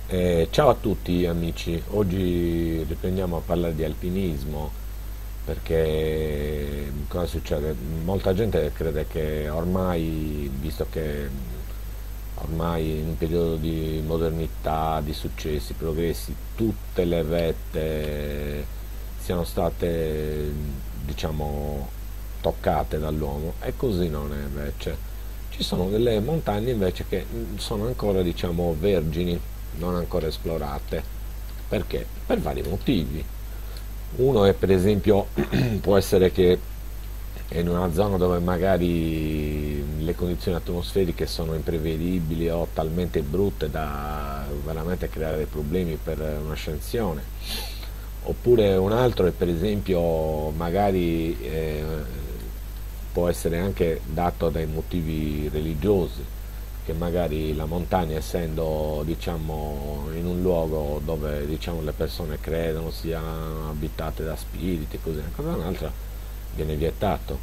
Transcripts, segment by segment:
Ciao a tutti amici, oggi riprendiamo a parlare di alpinismo perché cosa succede? Molta gente crede che ormai, visto che ormai in un periodo di modernità, di successi, progressi, tutte le vette siano state, diciamo, toccate dall'uomo e così non è invece. Ci sono delle montagne invece che sono ancora, diciamo, vergini, non ancora esplorate. Perché? Per vari motivi. Uno è per esempio, può essere che è in una zona dove magari le condizioni atmosferiche sono imprevedibili o talmente brutte da veramente creare dei problemi per un'ascensione. Oppure un altro è per esempio magari può essere anche dato dai motivi religiosi, che magari la montagna essendo diciamo in un luogo dove diciamo le persone credono siano abitate da spiriti così, una cosa o un'altra viene vietato.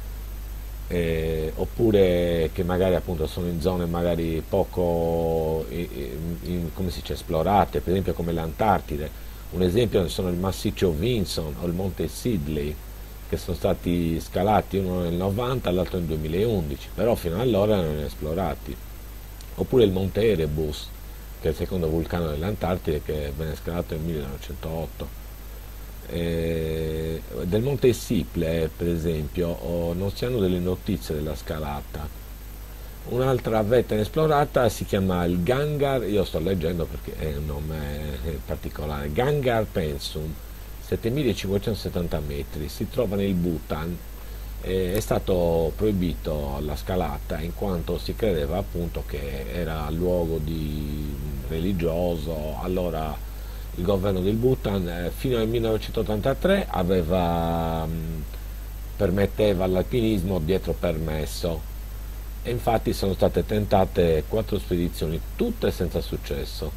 Oppure che magari appunto sono in zone magari poco come si dice, esplorate, per esempio come l'Antartide. Un esempio sono il massiccio Vinson o il monte Sidley, che sono stati scalati uno nel 90 e l'altro nel 2011, però fino ad allora non esplorati. Oppure il monte Erebus, che è il secondo vulcano dell'Antartide, che venne scalato nel 1908. Del monte Siple, per esempio, non si hanno delle notizie della scalata. Un'altra vetta inesplorata si chiama il Gangar, io sto leggendo perché è un nome particolare, Gangar Pensum, 7570 metri, si trova nel Bhutan. È stato proibito la scalata in quanto si credeva appunto che era luogo di religioso. Allora il governo del Bhutan fino al 1983 permetteva l'alpinismo dietro permesso, e infatti sono state tentate 4 spedizioni, tutte senza successo.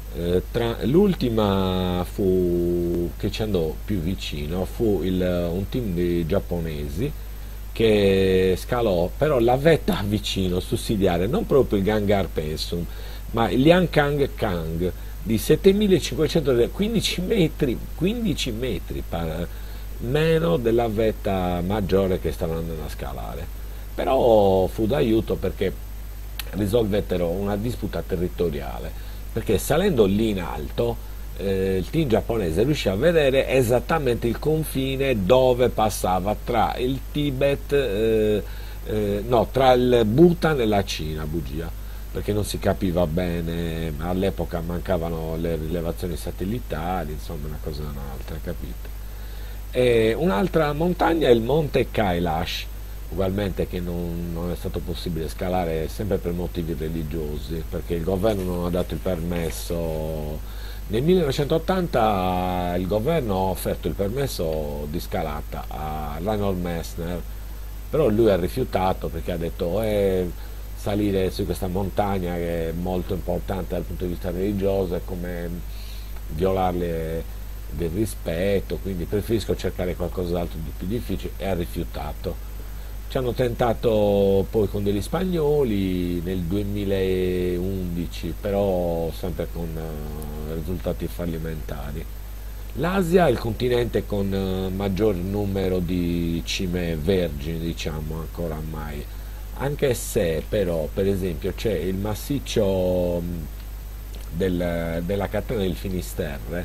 L'ultima che ci andò più vicino fu un team di giapponesi che scalò però la vetta vicino, sussidiaria, non proprio il Gangar Pensum, ma il Liankang Kang di 7515 metri, 15 metri, meno della vetta maggiore che stavano andando a scalare. Però fu d'aiuto perché risolvettero una disputa territoriale, perché salendo lì in alto il team giapponese riuscì a vedere esattamente il confine dove passava tra il Tibet, no, tra il Bhutan e la Cina, bugia, perché non si capiva bene, all'epoca mancavano le rilevazioni satellitari, insomma una cosa e un'altra, capite? E un'altra montagna è il monte Kailash, ugualmente che non è stato possibile scalare sempre per motivi religiosi, perché il governo non ha dato il permesso. Nel 1980 il governo ha offerto il permesso di scalata a Reinhold Messner, però lui ha rifiutato perché ha detto salire su questa montagna che è molto importante dal punto di vista religioso è come violarle del rispetto, quindi preferisco cercare qualcos'altro di più difficile, e ha rifiutato. Ci hanno tentato poi con degli spagnoli nel 2011, però sempre con risultati fallimentari. L'Asia è il continente con maggior numero di cime vergini, diciamo, ancora mai, anche se però per esempio c'è il massiccio della catena del Finisterre,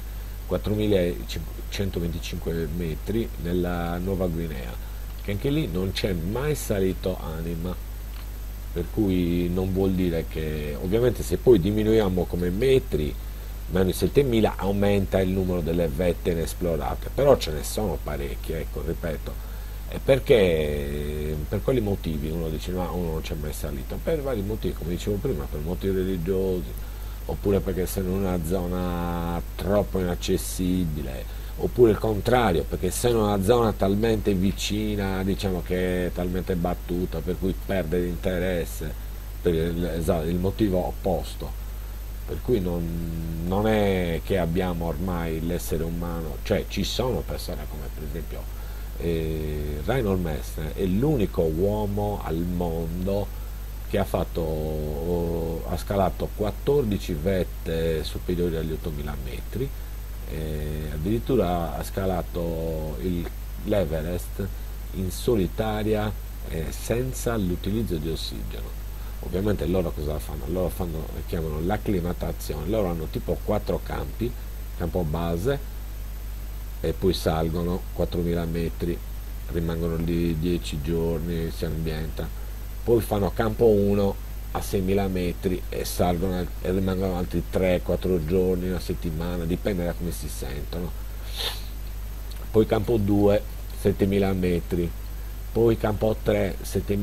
4125 metri, nella Nuova Guinea, che anche lì non c'è mai salito anima, per cui non vuol dire che ovviamente se poi diminuiamo come metri meno di 7000 aumenta il numero delle vette inesplorate, però ce ne sono parecchie, ecco, ripeto. E perché per quali motivi uno dice no, uno non c'è mai salito? Per vari motivi, come dicevo prima, per motivi religiosi, oppure perché essendo in una zona troppo inaccessibile, oppure il contrario, perché essendo una zona talmente vicina, diciamo che è talmente battuta, per cui perde l'interesse, per esatto, il motivo opposto. Per cui non è che abbiamo ormai l'essere umano, cioè ci sono persone come per esempio Reinhold Messner è l'unico uomo al mondo che ha scalato 14 vette superiori agli 8000 metri, addirittura ha scalato l'Everest in solitaria, senza l'utilizzo di ossigeno. Ovviamente loro cosa fanno? Loro chiamano l'acclimatazione, loro hanno tipo 4 campi, campo base, e poi salgono 4000 metri, rimangono lì 10 giorni, si ambienta, poi fanno campo 1 a 6000 metri e salgono e rimangono altri 3-4 giorni, una settimana, dipende da come si sentono, poi campo 2 7000 metri, poi campo 3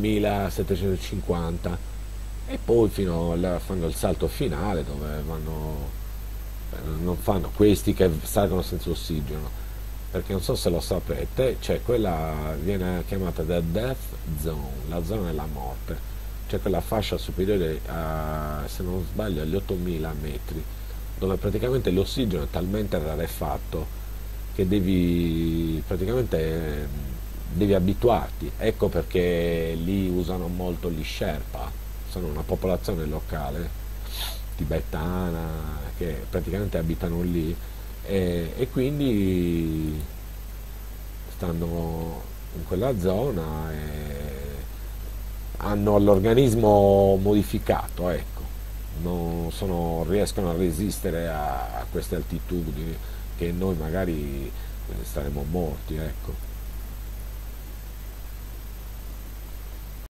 7750 e poi fanno il salto finale dove non fanno questi che salgono senza ossigeno, perché non so se lo sapete, cioè quella viene chiamata the death zone, la zona della morte, cioè quella fascia superiore a, se non sbaglio, agli 8000 metri, dove praticamente l'ossigeno è talmente rarefatto che devi abituarti. Ecco perché lì usano molto gli Sherpa, sono una popolazione locale tibetana che praticamente abitano lì, e quindi stanno in quella zona e hanno l'organismo modificato, ecco, riescono a resistere a queste altitudini che noi magari staremo morti, ecco.